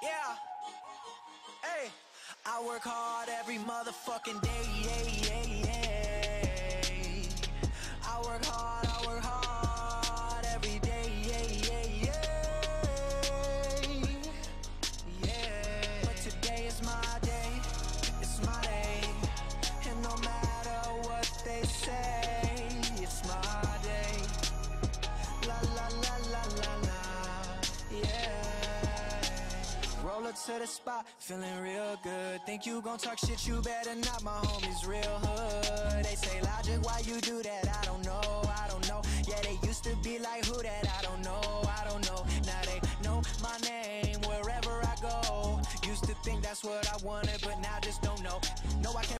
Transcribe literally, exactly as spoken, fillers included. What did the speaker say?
Yeah. Hey. I work hard every motherfucking day. Yeah, yeah, yeah. I work hard, I work hard every day. Yeah, yeah, yeah. Yeah. But today is my day. It's my day. And no matter what they say, it's my day. La la la la la la. Yeah. Roll up to the spot, feeling real good. Think you gon' talk shit, you better not, my homies real hood. They say, Logic, why you do that? I don't know, I don't know. Yeah, they used to be like, who that? I don't know, I don't know. Now they know my name wherever I go. Used to think that's what I wanted, but now just don't know. No, I can't